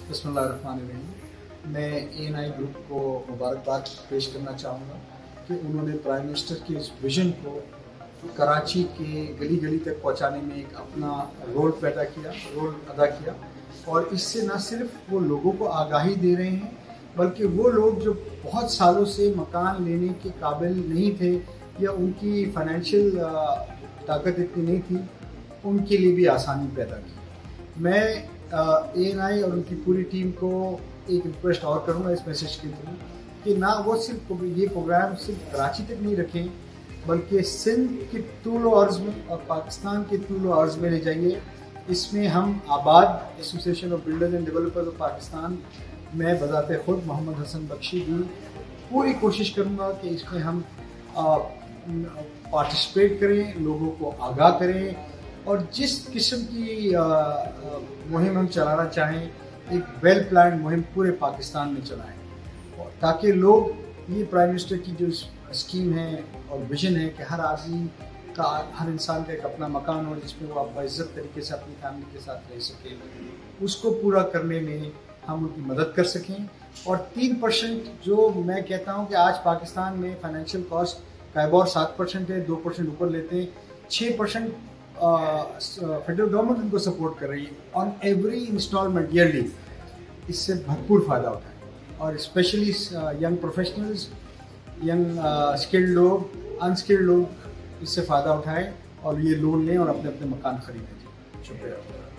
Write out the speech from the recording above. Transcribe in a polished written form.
बिस्मिल्लाहिर्रहमानिर्रहीम। मैं ANI group को मुबारकबाद पेश करना चाहूँगा कि उन्होंने प्राइम मिनिस्टर के इस विज़न को कराची के गली गली तक पहुँचाने में एक अपना रोल अदा किया। और इससे न सिर्फ वो लोगों को आगाही दे रहे हैं, बल्कि वो लोग जो बहुत सालों से मकान लेने के काबिल नहीं थे या उनकी फाइनेंशियल ताकत इतनी नहीं थी, उनके लिए भी आसानी पैदा की। मैं ANI और उनकी पूरी टीम को एक रिक्वेस्ट और करूँगा इस मैसेज के थ्रू कि ना वो सिर्फ ये प्रोग्राम सिर्फ कराची तक नहीं रखें, बल्कि सिंध के तूल अर्ज़ में और पाकिस्तान के तूल अर्ज़ में ले जाइए। इसमें हम ABAD association of builders and developers of Pakistan, मैं बज़ाते खुद मोहम्मद हसन बख्शी भी पूरी कोशिश करूँगा कि इसमें हम पार्टिसिपेट करें, लोगों को आगाह करें और जिस किस्म की मुहिम हम चलाना चाहें, एक वेल प्लान मुहिम पूरे पाकिस्तान में चलाएं, और ताकि लोग ये प्राइम मिनिस्टर की जो स्कीम है और विजन है कि हर आदमी का, हर इंसान का एक अपना मकान हो जिसमें वो बाइज़्ज़त तरीके से अपनी फैमिली के साथ रह सके, उसको पूरा करने में हम उनकी मदद कर सकें। और 3% जो मैं कहता हूँ कि आज पाकिस्तान में फाइनेंशियल कॉस्ट काइबोर 7% है, 2% ऊपर लेते हैं, 6% फेडरल गवर्नमेंट उनको सपोर्ट कर रही है ऑन एवरी इंस्टॉलमेंट ईयरली। इससे भरपूर फ़ायदा उठाएं और specially young professionals, young skilled लोग, अनस्किल्ड लोग इससे फ़ायदा उठाएं और ये लोन लें और अपने अपने मकान खरीदें। शुक्रिया।